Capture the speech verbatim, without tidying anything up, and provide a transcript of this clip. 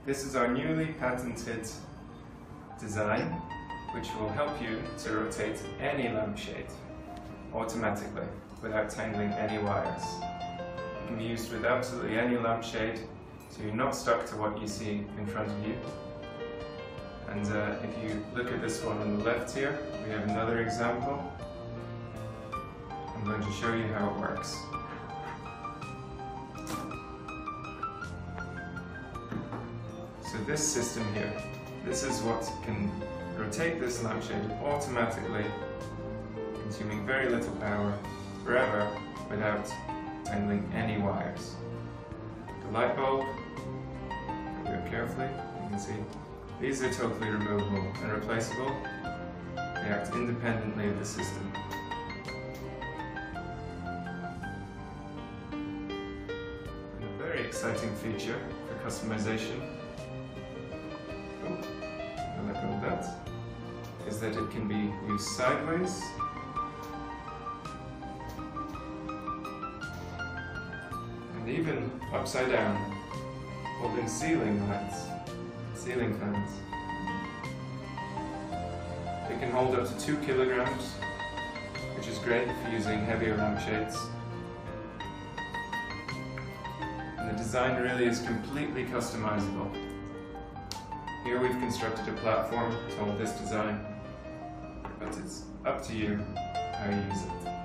This is our newly patented design, which will help you to rotate any lampshade automatically without tangling any wires. It can be used with absolutely any lampshade, so you're not stuck to what you see in front of you. And uh, if you look at this one on the left here, we have another example. I'm going to show you how it works. So this system here, this is what can rotate this lampshade automatically, consuming very little power, forever, without tangling any wires. The light bulb, look at it carefully, you can see, these are totally removable and replaceable. They act independently of the system. And a very exciting feature for customization, oh, I'll let go of that, is that it can be used sideways and even upside down, holding ceiling lights. Ceiling fans. It can hold up to two kilograms, which is great for using heavier lampshades. And the design really is completely customizable. Here we've constructed a platform to hold this design, but it's up to you how you use it.